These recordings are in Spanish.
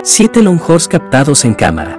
7 Longhorns captados en cámara.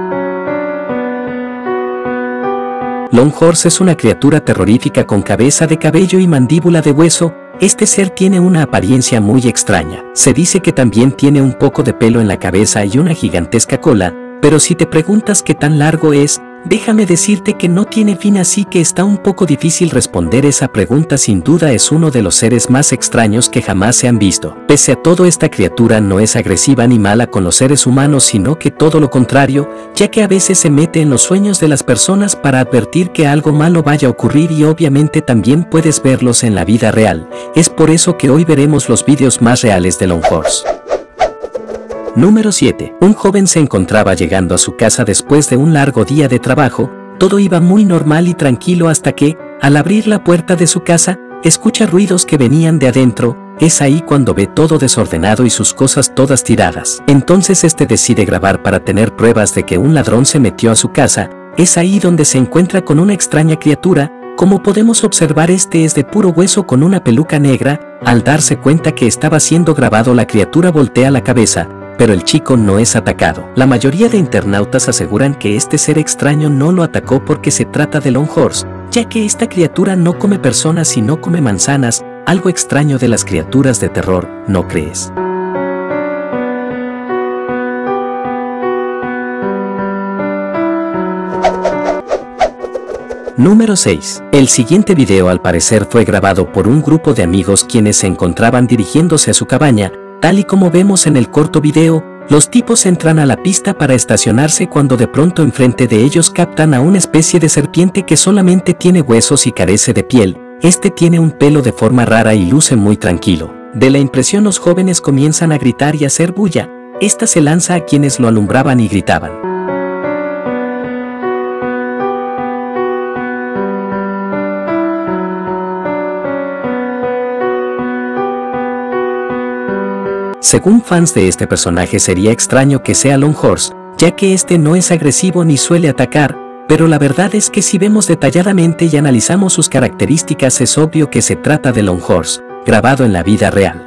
Longhorns es una criatura terrorífica con cabeza de cabello y mandíbula de hueso. Este ser tiene una apariencia muy extraña. Se dice que también tiene un poco de pelo en la cabeza y una gigantesca cola, pero si te preguntas qué tan largo es, déjame decirte que no tiene fin, así que está un poco difícil responder esa pregunta. Sin duda es uno de los seres más extraños que jamás se han visto. Pese a todo, esta criatura no es agresiva ni mala con los seres humanos, sino que todo lo contrario, ya que a veces se mete en los sueños de las personas para advertir que algo malo vaya a ocurrir, y obviamente también puedes verlos en la vida real. Es por eso que hoy veremos los vídeos más reales de Longhorns. Número 7. Un joven se encontraba llegando a su casa después de un largo día de trabajo. Todo iba muy normal y tranquilo hasta que, al abrir la puerta de su casa, escucha ruidos que venían de adentro. Es ahí cuando ve todo desordenado y sus cosas todas tiradas. Entonces decide grabar para tener pruebas de que un ladrón se metió a su casa. Es ahí donde se encuentra con una extraña criatura. Como podemos observar, es de puro hueso con una peluca negra. Al darse cuenta que estaba siendo grabado, la criatura voltea la cabeza, pero el chico no es atacado. La mayoría de internautas aseguran que este ser extraño no lo atacó porque se trata de Longhorns, ya que esta criatura no come personas sino come manzanas. Algo extraño de las criaturas de terror, ¿no crees? Número 6. El siguiente video al parecer fue grabado por un grupo de amigos quienes se encontraban dirigiéndose a su cabaña. Tal y como vemos en el corto video, los tipos entran a la pista para estacionarse cuando de pronto enfrente de ellos captan a una especie de serpiente que solamente tiene huesos y carece de piel. Tiene un pelo de forma rara y luce muy tranquilo. De la impresión, los jóvenes comienzan a gritar y hacer bulla. Se lanza a quienes lo alumbraban y gritaban. Según fans de este personaje, sería extraño que sea Longhorns, ya que no es agresivo ni suele atacar, pero la verdad es que si vemos detalladamente y analizamos sus características, es obvio que se trata de Longhorns, grabado en la vida real.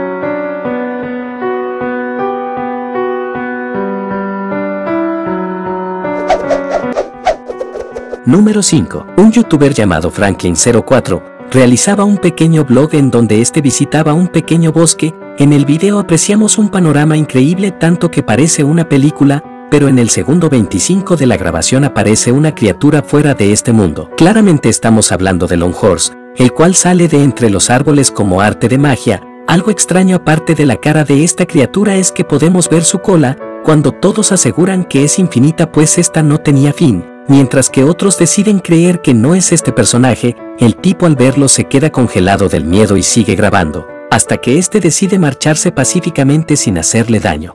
Número 5. Un youtuber llamado Franklin04 realizaba un pequeño blog en donde visitaba un pequeño bosque. En el video apreciamos un panorama increíble, tanto que parece una película, pero en el segundo 25 de la grabación aparece una criatura fuera de este mundo. Claramente estamos hablando de Longhorns, el cual sale de entre los árboles como arte de magia. Algo extraño aparte de la cara de esta criatura es que podemos ver su cola, cuando todos aseguran que es infinita, pues no tenía fin. Mientras que otros deciden creer que no es este personaje, el tipo al verlo se queda congelado del miedo y sigue grabando, hasta que decide marcharse pacíficamente sin hacerle daño.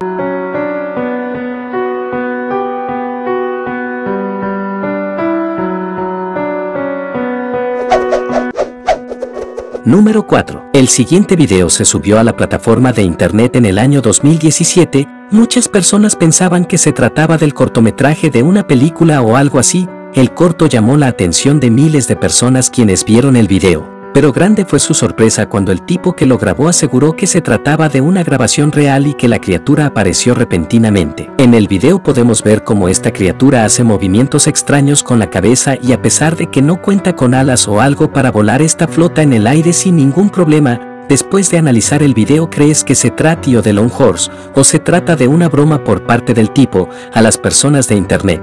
Número 4. El siguiente video se subió a la plataforma de internet en el año 2017. Muchas personas pensaban que se trataba del cortometraje de una película o algo así. El corto llamó la atención de miles de personas quienes vieron el video, pero grande fue su sorpresa cuando el tipo que lo grabó aseguró que se trataba de una grabación real y que la criatura apareció repentinamente. En el video podemos ver cómo esta criatura hace movimientos extraños con la cabeza, y a pesar de que no cuenta con alas o algo para volar, flota en el aire sin ningún problema. Después de analizar el video, ¿crees que se trata de Longhorns o se trata de una broma por parte del tipo a las personas de internet?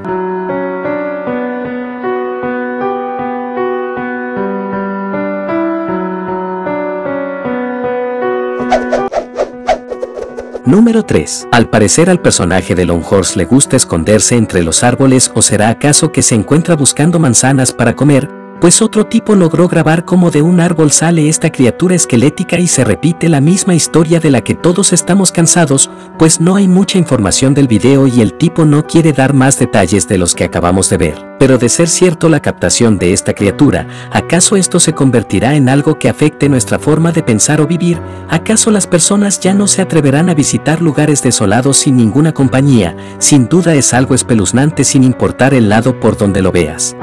Número 3. Al parecer al personaje de Longhorns le gusta esconderse entre los árboles, ¿o será acaso que se encuentra buscando manzanas para comer? Pues otro tipo logró grabar cómo de un árbol sale esta criatura esquelética y se repite la misma historia de la que todos estamos cansados, pues no hay mucha información del video y el tipo no quiere dar más detalles de los que acabamos de ver. Pero de ser cierto la captación de esta criatura, ¿acaso esto se convertirá en algo que afecte nuestra forma de pensar o vivir? ¿Acaso las personas ya no se atreverán a visitar lugares desolados sin ninguna compañía? Sin duda es algo espeluznante sin importar el lado por donde lo veas.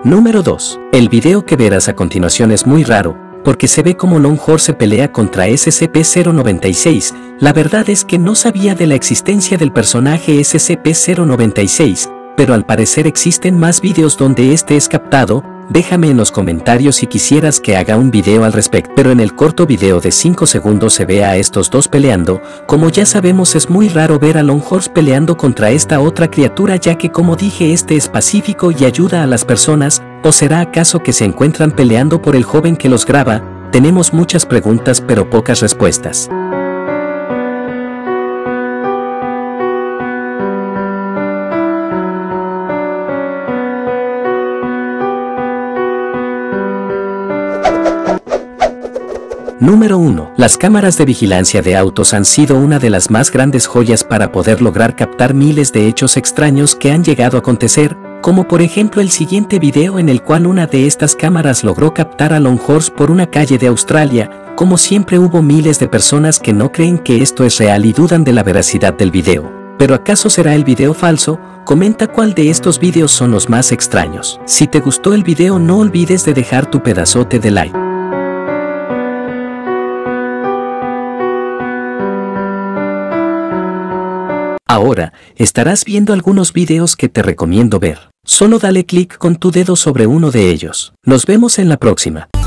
Número 2. El video que verás a continuación es muy raro, porque se ve como Longhorse pelea contra SCP-096. La verdad es que no sabía de la existencia del personaje SCP-096, pero al parecer existen más videos donde este es captado. Déjame en los comentarios si quisieras que haga un video al respecto. Pero en el corto video de 5 segundos se ve a estos dos peleando. Como ya sabemos, es muy raro ver a Longhorse peleando contra esta otra criatura, ya que, como dije, este es pacífico y ayuda a las personas. ¿O será acaso que se encuentran peleando por el joven que los graba? Tenemos muchas preguntas pero pocas respuestas. Número 1. Las cámaras de vigilancia de autos han sido una de las más grandes joyas para poder lograr captar miles de hechos extraños que han llegado a acontecer, como por ejemplo el siguiente video en el cual una de estas cámaras logró captar a Longhorse por una calle de Australia. Como siempre, hubo miles de personas que no creen que esto es real y dudan de la veracidad del video. ¿Pero acaso será el video falso? Comenta cuál de estos videos son los más extraños. Si te gustó el video, no olvides de dejar tu pedazote de like. Ahora, estarás viendo algunos videos que te recomiendo ver. Solo dale clic con tu dedo sobre uno de ellos. Nos vemos en la próxima.